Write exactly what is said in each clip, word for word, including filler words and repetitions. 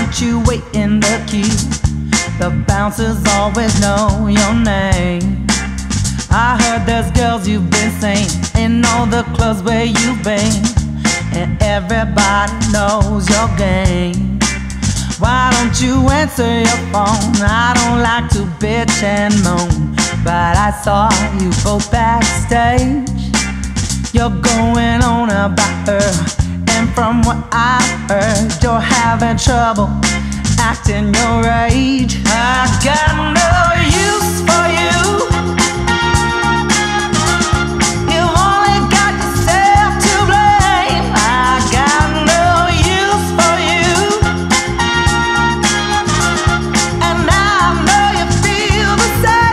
sit you wait in the queue. The bouncers always know your name. I heard there's girls you've been seeing in all the clubs where you've been, and everybody knows your game. Why don't you answer your phone? I don't like to bitch and moan, but I saw you both backstage. You're going on about her, and from what I've heard, you're having trouble acting your age. I got no use for you. You've only got yourself to blame. I got no use for you, and I know you feel the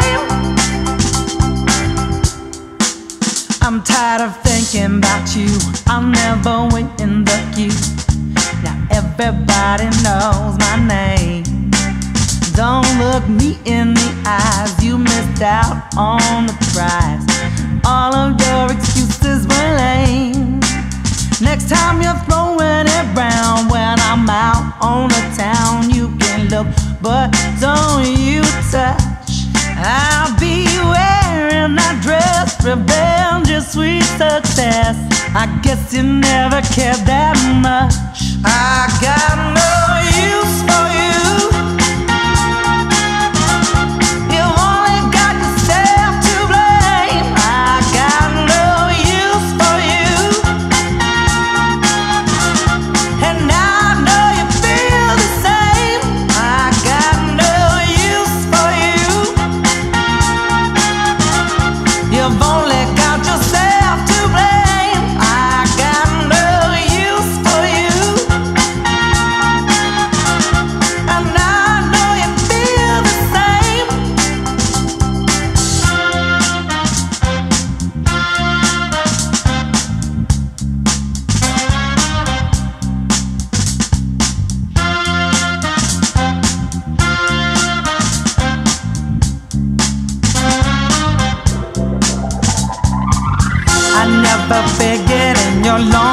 same. I'm tired of thinking about you. I'll never wait in the queue. Now everybody knows my name. Don't look me in the eyes, you missed out on the prize. All of your excuses were lame. Next time you're throwing it round, when I'm out on the town, you can look, but don't you touch. I'll be wearing that dress, revenge is sweet success. I guess you never cared that much. I got no use for you. You've only got yourself to blame. I got no use for you, and I know you feel the same. I got no use for you. You've only got yourself to blame. I got no use for you, and I know you feel the same. I never figured in your long